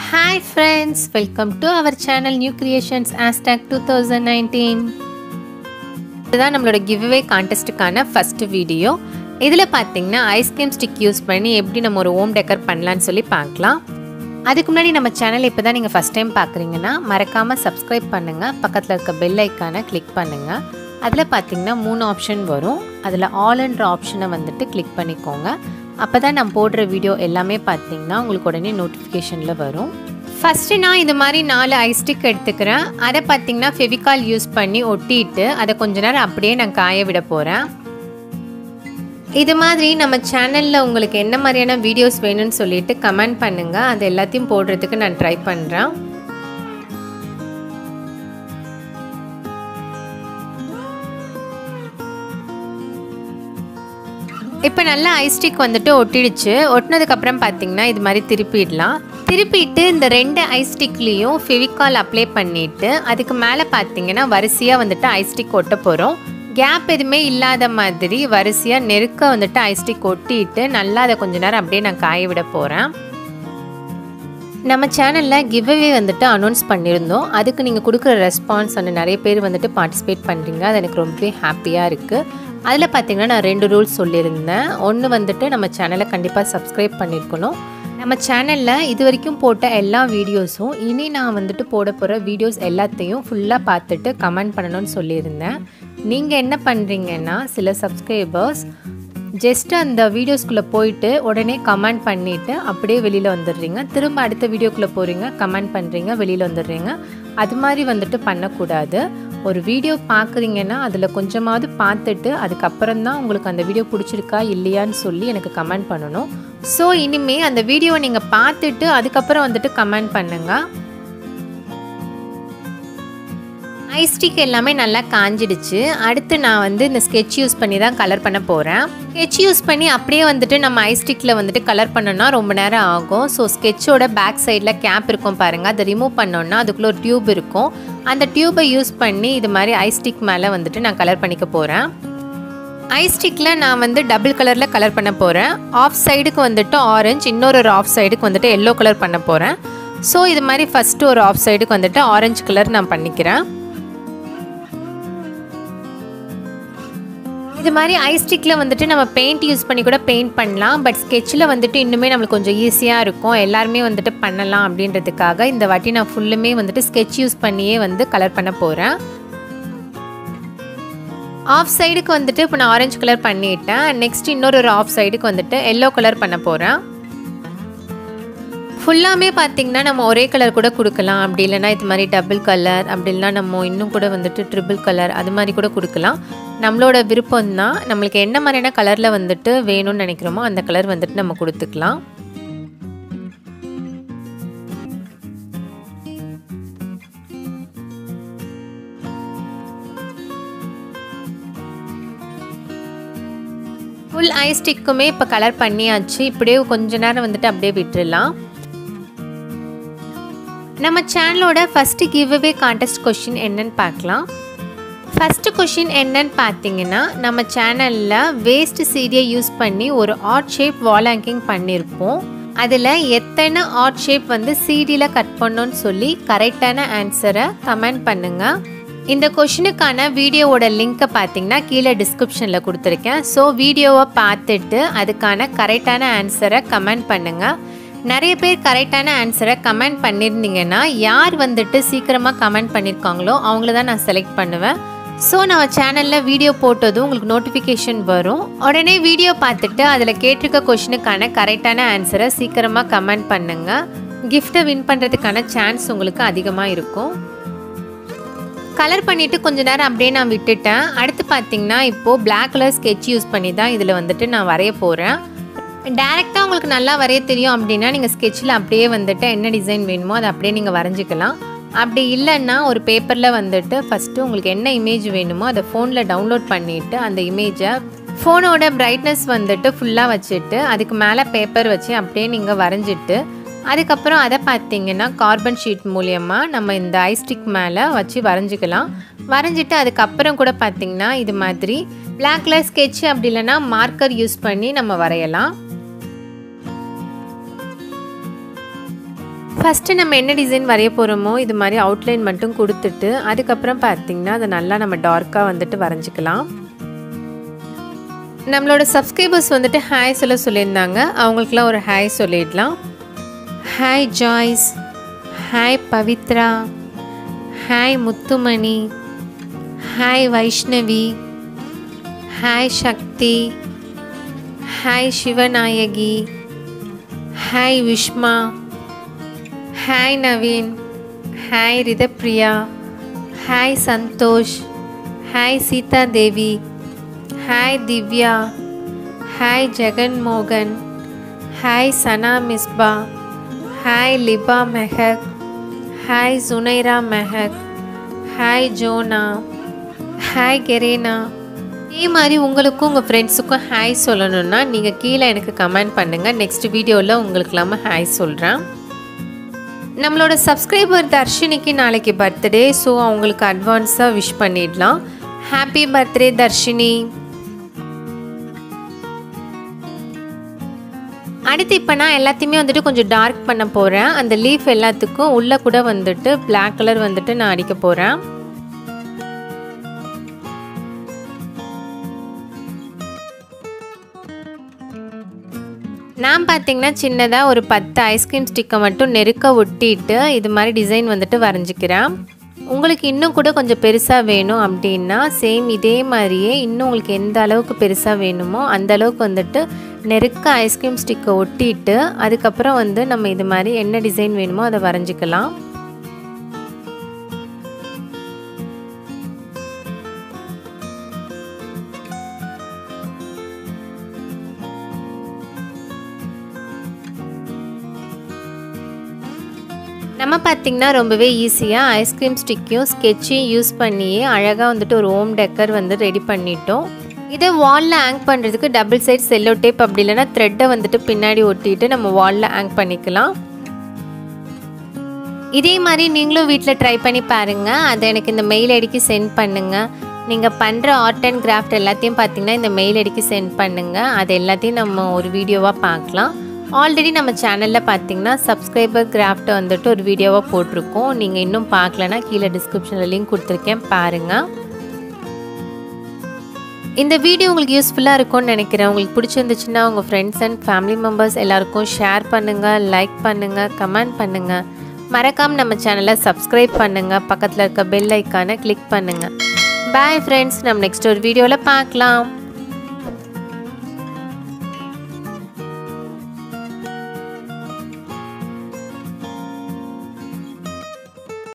Hi friends, welcome to our channel New Creations #2019. இதுதான் நம்மளோட giveaway contestக்கான first video. இதில பாத்தீங்கன்னா ஐஸ்கிரீம் ஸ்டிக் யூஸ் பண்ணி எப்படி நம்ம ஒரு ஹோம் டெக்கர் பண்ணலாம்னு சொல்லி பார்க்கலாம். அதுக்கு முன்னாடி நம்ம சேனலை இப்போதான் நீங்க first time பார்க்கறீங்கன்னா மறக்காம subscribe பண்ணுங்க. பக்கத்துல இருக்க bell icon-ஐ click பண்ணுங்க. அதுல பாத்தீங்கன்னா மூணு ஆப்ஷன் வரும். அதுல all என்ற ஆப்ஷனை வந்துட்டு click பண்ணிக்கோங்க. அப்பதான் நான் போடுற வீடியோ எல்லாமே பாத்தீங்கன்னா உங்களுக்கு உடனே நோட்டிஃபிகேஷன்ல வரும். ஃபர்ஸ்ட் நான் இந்த மாதிரி 4 ஐஸ் ஸ்டிக் எடுத்துக்கிறேன். அதை பாத்தீங்கன்னா ஃபெவிகால் யூஸ் பண்ணி ஒட்டிட்டு அதை கொஞ்ச நேரம் அப்படியே நான் காய விட போறேன். இது மாதிரி நம்ம சேனல்ல உங்களுக்கு என்ன மாதிரியான வீடியோஸ் வேணும்னு சொல்லிட்டு கமெண்ட் பண்ணுங்க. அது எல்லாத்தையும் போடுறதுக்கு நான் ட்ரை பண்றேன். இப்போ நல்லா ஐஸ் ஸ்டிக் வந்துட்டு ஒட்டிடுச்சு. ஒட்டினதுக்கு அப்புறம் பாத்தீங்கன்னா இது மாதிரி திருப்பிடலாம். திருப்பிட்டு இந்த ரெண்டு ஐஸ் ஸ்டிக்லயும் ஃபெவிகால் அப்ளை பண்ணிட்டு அதுக்கு மேலே பாத்தீங்கன்னா வரிசையா வந்துட்டு ஐஸ் ஸ்டிக் ஒட்ட போறோம். கேப் எதுவுமே இல்லாத மாதிரி வரிசையா நெருக்க வந்துட்டு ஐஸ் ஸ்டிக் ஒட்டிட்டு நல்லா அதை கொஞ்ச நேரம் அப்படியே நான் காய விட போறேன். நம்ம சேனல்ல கிவ்அவே வந்துட்டு அனௌன்ஸ் பண்ணியிருந்தோம். அதுக்கு நீங்க கொடுக்குற ரெஸ்பான்ஸ் நிறைய பேர் வந்துட்டு பார்ட்டிசிபேட் பண்றீங்க. அது எனக்கு ரொம்பவே ஹாப்பியா இருக்கு. அதில் பார்த்தீங்கன்னா நான் 2 ரூல்ஸ் சொல்லியிருந்தேன். ஒன்று வந்துட்டு நம்ம சேனலை கண்டிப்பாக சப்ஸ்கிரைப் பண்ணியிருக்கணும். நம்ம சேனலில் இது வரைக்கும் போட்ட எல்லா வீடியோஸும் இனி நான் வந்துட்டு போட போகிற வீடியோஸ் எல்லாத்தையும் ஃபுல்லாக பார்த்துட்டு கமெண்ட் பண்ணணும்னு சொல்லியிருந்தேன். நீங்கள் என்ன பண்ணுறீங்கன்னா சில சப்ஸ்கிரைபர்ஸ் ஜஸ்ட் அந்த வீடியோஸ்குள்ளே போயிட்டு உடனே கமெண்ட் பண்ணிவிட்டு அப்படியே வெளியில் வந்துடுறீங்க. திரும்ப அடுத்த வீடியோக்குள்ளே போகிறீங்க, கமெண்ட் பண்ணுறீங்க, வெளியில் வந்துடுறீங்க. அது மாதிரி வந்துட்டு பண்ணக்கூடாது. ஒரு வீடியோ பார்க்குறீங்கன்னா அதில் கொஞ்சமாவது பார்த்துட்டு அதுக்கப்புறம் தான் உங்களுக்கு அந்த வீடியோ பிடிச்சிருக்கா இல்லையான்னு சொல்லி எனக்கு கமெண்ட் பண்ணணும். ஸோ இனிமேல் அந்த வீடியோவை நீங்கள் பார்த்துட்டு அதுக்கப்புறம் வந்துட்டு கமெண்ட் பண்ணுங்கள். ஐஸ் ஸ்டிக் எல்லாமே நல்லா காஞ்சிடுச்சு. அடுத்து நான் வந்து இந்த ஸ்கெட்ச் யூஸ் பண்ணி தான் கலர் பண்ண போகிறேன். ஸ்கெட்ச் யூஸ் பண்ணி அப்படியே வந்துட்டு நம்ம ஐஸ் ஸ்டிக்கில் வந்துட்டு கலர் பண்ணோன்னா ரொம்ப நேரம் ஆகும். ஸோ ஸ்கெட்சோட பேக் சைடில் கேப் இருக்கும் பாருங்கள், அதை ரிமூவ் பண்ணோன்னா அதுக்குள்ளே ஒரு டியூப் இருக்கும். அந்த டியூபை யூஸ் பண்ணி இது மாதிரி ஐஸ் ஸ்டிக் மேலே வந்துட்டு நான் கலர் பண்ணிக்க போகிறேன். ஐஸ் ஸ்டிக்கில் நான் வந்து டபுள் கலரில் கலர் பண்ண போகிறேன். ஆஃப் சைடுக்கு வந்துட்டு ஆரஞ்சு, இன்னொரு ஆஃப் சைடுக்கு வந்துட்டு எல்லோ கலர் பண்ண போகிறேன். ஸோ இது மாதிரி ஃபஸ்ட்டு ஒரு ஆஃப் சைடுக்கு வந்துட்டு ஆரஞ்சு கலர் நான் பண்ணிக்கிறேன். இது மாதிரி ஐஸ் ஸ்டிக்கில் வந்துட்டு நம்ம பெயிண்ட் யூஸ் பண்ணி கூட பெயிண்ட் பண்ணலாம். பட் ஸ்கெட்சில் வந்துட்டு இன்னுமே நம்மளுக்கு கொஞ்சம் ஈஸியாக இருக்கும், எல்லாருமே வந்துட்டு பண்ணலாம் அப்படின்றதுக்காக இந்த வாட்டி நான் ஃபுல்லுமே வந்துட்டு ஸ்கெட்ச் யூஸ் பண்ணியே வந்து கலர் பண்ண போகிறேன். ஆஃப் சைடுக்கு வந்துட்டு இப்போ நான் ஆரஞ்சு கலர் பண்ணிட்டேன். நெக்ஸ்ட் இன்னொரு ஆஃப் சைடுக்கு வந்துட்டு எல்லோ கலர் பண்ண போகிறேன். ஃபுல்லாமே பார்த்திங்கன்னா நம்ம ஒரே கலர் கூட கொடுக்கலாம். அப்படி இல்லைனா இது மாதிரி டபுள் கலர், அப்படி இல்லைனா நம்ம இன்னும் கூட வந்துட்டு ட்ரிபிள் கலர் அது மாதிரி கூட கொடுக்கலாம். நம்மளோட விருப்பம் தான். நம்மளுக்கு என்ன மாதிரியான கலரில் வந்துட்டு வேணும்னு நினைக்கிறோமோ அந்த கலர் வந்துட்டு நம்ம கொடுத்துக்கலாம். ஃபுல் ஐஸ் ஸ்டிக்குமே இப்போ கலர் பண்ணியாச்சு. இப்படியே கொஞ்ச நேரம் வந்துட்டு அப்படியே விட்டுடலாம். நம்ம சேனலோட ஃபர்ஸ்ட் கிவ்அவே கான்டெஸ்ட் கொஸ்டின் என்னன்னு பார்க்கலாம். ஃபர்ஸ்ட் கொஸ்டின் என்னன்னு பார்த்தீங்கன்னா, நம்ம சேனலில் வேஸ்ட் சீடியை யூஸ் பண்ணி ஒரு ஆர்ட் ஷேப் வால் ஹேங்கிங் பண்ணியிருப்போம். அதில் எத்தனை ஆர்ட் ஷேப் வந்து சீடியில் கட் பண்ணோன்னு சொல்லி கரெக்டான ஆன்சரை கமெண்ட் பண்ணுங்கள். இந்த கொஷினுக்கான வீடியோவோட லிங்க்கை பார்த்தீங்கன்னா கீழே டிஸ்கிரிப்ஷனில் கொடுத்துருக்கேன். ஸோ வீடியோவை பார்த்துட்டு அதுக்கான கரெக்டான ஆன்சரை கமெண்ட் பண்ணுங்கள். நிறைய பேர் கரெக்டான ஆன்சரை கமெண்ட் பண்ணியிருந்தீங்கன்னா யார் வந்துட்டு சீக்கிரமாக கமெண்ட் பண்ணியிருக்காங்களோ அவங்கள தான் நான் செலக்ட் பண்ணுவேன். ஸோ நம்ம சேனலில் வீடியோ போட்டதும் உங்களுக்கு நோட்டிஃபிகேஷன் வரும். உடனே வீடியோ பார்த்துட்டு அதில் கேட்டிருக்க கொஷினுக்கான கரெக்டான ஆன்சரை சீக்கிரமாக கமெண்ட் பண்ணுங்கள். கிஃப்ட்டை வின் பண்ணுறதுக்கான சான்ஸ் உங்களுக்கு அதிகமாக இருக்கும். கலர் பண்ணிவிட்டு கொஞ்ச நேரம் அப்படியே நான் விட்டுட்டேன். அடுத்து பார்த்திங்கன்னா இப்போது பிளாக் கலர் ஸ்கெட்ச் யூஸ் பண்ணி தான் இதில் வந்துட்டு நான் வரைய போகிறேன். டேரெக்டாக உங்களுக்கு நல்லா வரைய தெரியும் அப்படின்னா நீங்கள் ஸ்கெட்சில் அப்படியே வந்துட்டு என்ன டிசைன் வேணுமோ அதை அப்படியே நீங்கள் வரைஞ்சிக்கலாம். அப்படி இல்லைன்னா ஒரு பேப்பரில் வந்துட்டு ஃபஸ்ட்டு உங்களுக்கு என்ன இமேஜ் வேணுமோ அதை ஃபோனில் டவுன்லோட் பண்ணிவிட்டு அந்த இமேஜை ஃபோனோட பிரைட்னஸ் வந்துட்டு ஃபுல்லாக வச்சுட்டு அதுக்கு மேலே பேப்பர் வச்சு அப்படியே நீங்கள் வரைஞ்சிட்டு அதுக்கப்புறம் அதை பார்த்தீங்கன்னா கார்பன் ஷீட் மூலியமாக நம்ம இந்த ஐஸ் ஸ்டிக் மேலே வச்சு வரைஞ்சிக்கலாம். வரைஞ்சிட்டு அதுக்கப்புறம் கூட பார்த்திங்கன்னா இது மாதிரி பிளாக் கலர் ஸ்கெட்ச் அப்படி இல்லைன்னா மார்க்கர் யூஸ் பண்ணி நம்ம வரையலாம். ஃபஸ்ட்டு நம்ம என்ன டிசைன் வரைய போகிறோமோ இது மாதிரி அவுட்லைன் மட்டும் கொடுத்துட்டு அதுக்கப்புறம் பார்த்திங்கன்னா அதை நல்லா நம்ம டார்க்காக வந்துட்டு வரைஞ்சிக்கலாம். நம்மளோட சப்ஸ்கிரைபர்ஸ் வந்துட்டு ஹாய் சொல்லியிருந்தாங்க. அவங்களுக்குலாம் ஒரு ஹாய் சொல்லிடலாம். Hi Joyce, hi Pavithra, hi Muthumani, hi Vaishnavi, hi Sakthi, hi Sivanayaki, hi Vishma, hi Naveen, hi Rithapriya, hi Santhosh, hi Seetha Devi, hi Divya, hi Jagan மோகன், hi Sana Misba, hi Liba Mehak, hi Sunaira Mehak, hi Jona, hi Kerena. இதே மாதிரி உங்களுக்கும் உங்கள் ஃப்ரெண்ட்ஸுக்கும் ஹாய் சொல்லணுன்னா நீங்கள் கீழே எனக்கு கமெண்ட் பண்ணுங்கள். நெக்ஸ்ட் வீடியோவில் உங்களுக்கு இல்லாமல் ஹாய் சொல்கிறேன். நம்மளோட சப்ஸ்கிரைபர் தர்ஷினிக்கு நாளைக்கு பர்த்டே. ஸோ அவங்களுக்கு அட்வான்ஸாக விஷ் பண்ணிடலாம். Happy birthday Dharshini. அடுத்து இப்போ நான் எல்லாத்தையுமே வந்துட்டு கொஞ்சம் டார்க் பண்ண போகிறேன். அந்த லீஃப் எல்லாத்துக்கும் உள்ளே கூட வந்துட்டு பிளாக் கலர் வந்துட்டு நான் அடிக்க போகிறேன். நான் பார்த்திங்கன்னா சின்னதாக ஒரு 10 ஐஸ்கிரீம் ஸ்டிக்கை மட்டும் நெருக்க ஒட்டிட்டு இது மாதிரி டிசைன் வந்துட்டு வரைஞ்சிக்கிறேன். உங்களுக்கு இன்னும் கூட கொஞ்சம் பெருசாக வேணும் அப்படின்னா சேம் இதே மாதிரியே இன்னும் உங்களுக்கு எந்த அளவுக்கு பெருசாக வேணுமோ அந்த அளவுக்கு வந்துட்டு நெருக்க ஐஸ்கிரீம் ஸ்டிக்கை ஒட்டிட்டு அதுக்கப்புறம் வந்து நம்ம இது மாதிரி என்ன டிசைன் வேணுமோ அதை வரைஞ்சிக்கலாம். நம்ம பார்த்திங்கன்னா ரொம்பவே ஈஸியாக ஐஸ்கிரீம் ஸ்டிக்கையும் ஸ்கெட்சையும் யூஸ் பண்ணியே அழகாக வந்துட்டு ஒரு ஹோம் டெக்கர் வந்து ரெடி பண்ணிட்டோம். இதை வாலில் ஹேங் பண்ணுறதுக்கு டபுள் சைட் செல்லோ டேப் அப்படி இல்லைனா த்ரெட்டை வந்துட்டு பின்னாடி ஒட்டிட்டு நம்ம வாலில் ஹேங் பண்ணிக்கலாம். இதே மாதிரி நீங்களும் வீட்டில் ட்ரை பண்ணி பாருங்கள். அதை எனக்கு இந்த மெயில் ஐடிக்கு சென்ட் பண்ணுங்கள். நீங்கள் பண்ணுற ஆர்ட் அண்ட் கிராஃப்ட் எல்லாத்தையும் பார்த்திங்கன்னா இந்த மெயில் ஐடிக்கு சென்ட் பண்ணுங்கள். அது எல்லாத்தையும் நம்ம ஒரு வீடியோவாக பார்க்கலாம். ஆல்ரெடி நம்ம சேனலில் பார்த்திங்கன்னா சப்ஸ்கிரைபர் கிராஃப்ட்டை வந்துட்டு ஒரு வீடியோவாக போட்டிருக்கோம். நீங்கள் இன்னும் பார்க்கலன்னா கீழே டிஸ்கிரிப்ஷனில் லிங்க் கொடுத்துருக்கேன், பாருங்கள். இந்த வீடியோ உங்களுக்கு யூஸ்ஃபுல்லாக இருக்கும்னு நினைக்கிறேன். உங்களுக்கு பிடிச்சிருந்துச்சுன்னா உங்கள் ஃப்ரெண்ட்ஸ் அண்ட் ஃபேமிலி மெம்பர்ஸ் எல்லாருக்கும் ஷேர் பண்ணுங்கள், லைக் பண்ணுங்கள், கமெண்ட் பண்ணுங்கள். மறக்காமல் நம்ம சேனலை சப்ஸ்கிரைப் பண்ணுங்கள். பக்கத்தில் இருக்க பெல் ஐக்கானை கிளிக் பண்ணுங்கள். பாய் ஃப்ரெண்ட்ஸ், நம்ம நெக்ஸ்ட் ஒரு வீடியோவில் பார்க்கலாம்.